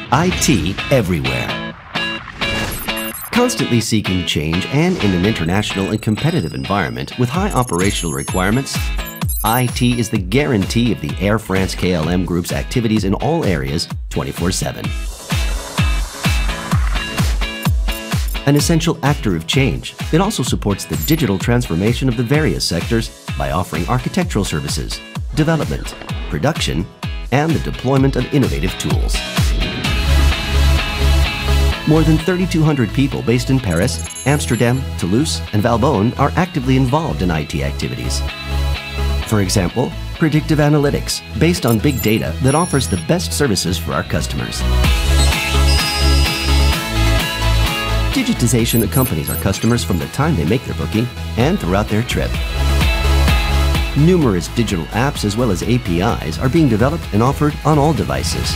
IT everywhere. Constantly seeking change and in an international and competitive environment with high operational requirements, IT is the guarantee of the Air France-KLM Group's activities in all areas 24/7. An essential actor of change, it also supports the digital transformation of the various sectors by offering architectural services, development, production, and the deployment of innovative tools. More than 3,200 people based in Paris, Amsterdam, Toulouse, and Valbonne are actively involved in IT activities. For example, predictive analytics, based on big data that offers the best services for our customers. Digitization accompanies our customers from the time they make their booking and throughout their trip. Numerous digital apps as well as APIs are being developed and offered on all devices.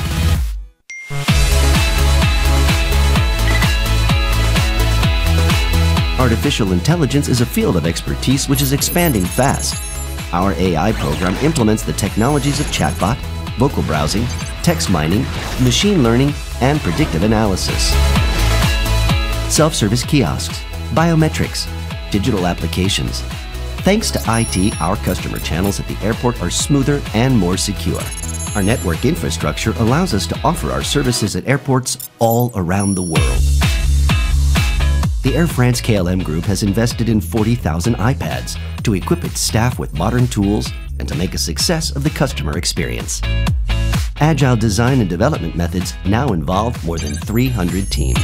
Artificial intelligence is a field of expertise which is expanding fast. Our AI program implements the technologies of chatbot, vocal browsing, text mining, machine learning, and predictive analysis. Self-service kiosks, biometrics, digital applications. Thanks to IT, our customer channels at the airport are smoother and more secure. Our network infrastructure allows us to offer our services at airports all around the world. The Air France-KLM Group has invested in 40,000 iPads to equip its staff with modern tools and to make a success of the customer experience. Agile design and development methods now involve more than 300 teams.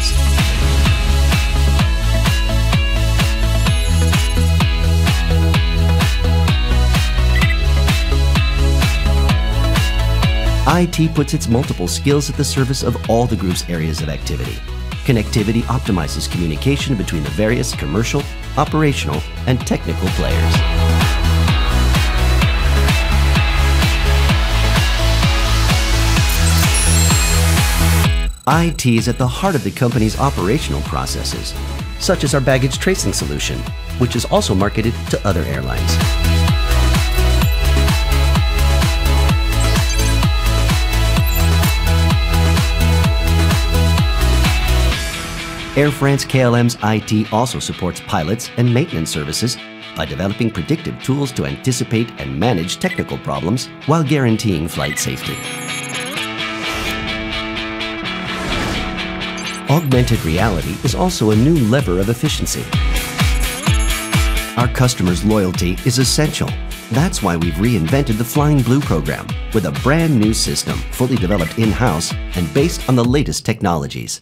IT puts its multiple skills at the service of all the group's areas of activity. Connectivity optimizes communication between the various commercial, operational, and technical players. IT is at the heart of the company's operational processes, such as our baggage tracing solution, which is also marketed to other airlines. Air France-KLM's IT also supports pilots and maintenance services by developing predictive tools to anticipate and manage technical problems while guaranteeing flight safety. Augmented reality is also a new lever of efficiency. Our customers' loyalty is essential. That's why we've reinvented the Flying Blue program with a brand new system fully developed in-house and based on the latest technologies.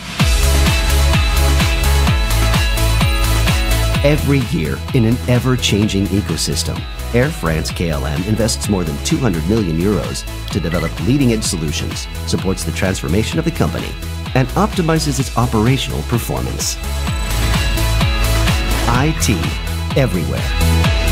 Every year, in an ever-changing ecosystem, Air France-KLM invests more than 200 million euros to develop leading-edge solutions, supports the transformation of the company, and optimizes its operational performance. IT everywhere.